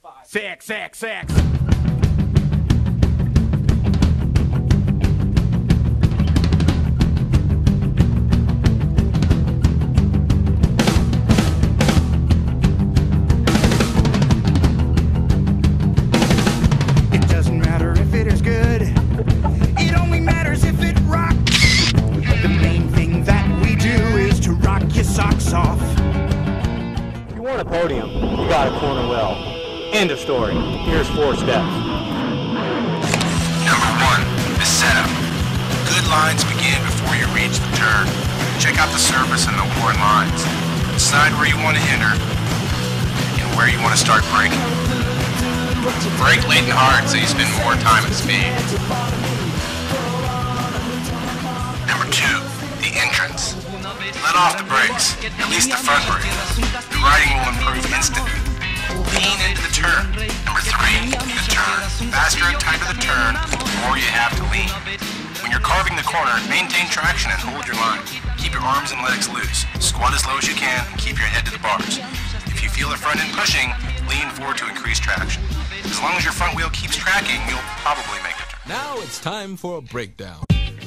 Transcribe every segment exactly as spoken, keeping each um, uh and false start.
Six, six, six. It doesn't matter if it is good. It only matters if it rocks. The main thing that we do is to rock your socks off. If you want a podium, you got a corner well. End of story. Here's four steps. Number one, the setup. Good lines begin before you reach the turn. Check out the surface and the worn lines. Decide where you want to enter and where you want to start braking. Brake late and hard so you spend more time at speed. Number two, the entrance. Let off the brakes, at least the front brake. The riding will improve instantly. Lean into the turn. Number three, the turn. Faster and tighter the turn, the more you have to lean. When you're carving the corner, maintain traction and hold your line. Keep your arms and legs loose. Squat as low as you can and keep your head to the bars. If you feel the front end pushing, lean forward to increase traction. As long as your front wheel keeps tracking, you'll probably make the turn. Now it's time for a breakdown.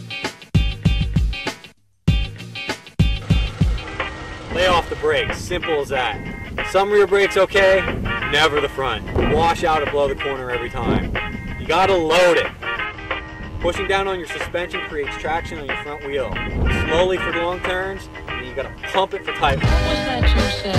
Lay off the brakes. Simple as that. Some rear brakes okay, never the front. Wash out or blow the corner every time. You gotta load it. Pushing down on your suspension creates traction on your front wheel. Slowly for long turns, and you gotta pump it for tight ones. Was that you said?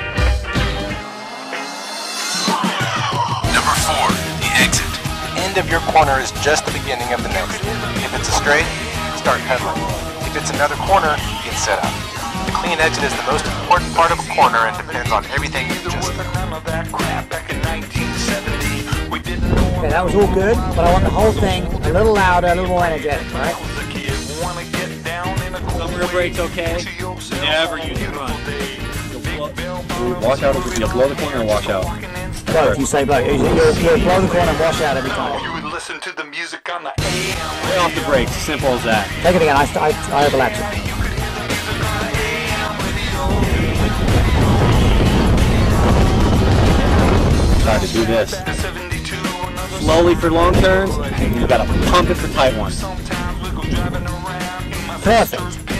Number four, the exit. The end of your corner is just the beginning of the next. If it's a straight, start pedaling. If it's another corner, get set up. The clean exit is the most important part of a corner and depends on everything you just did. Okay, that was all good, but I want the whole thing a little louder, a little more energetic, right? Some rear brakes okay, never use the front. Wash out, you'll blow the corner and wash out. Both, you say both. You'll, you'll blow the corner and wash out every time. Lay off the brakes, simple as that. Take it again, I, I, I overlapped it. Try to do this. Slowly for long turns, and you gotta pump it for tight ones. Perfect.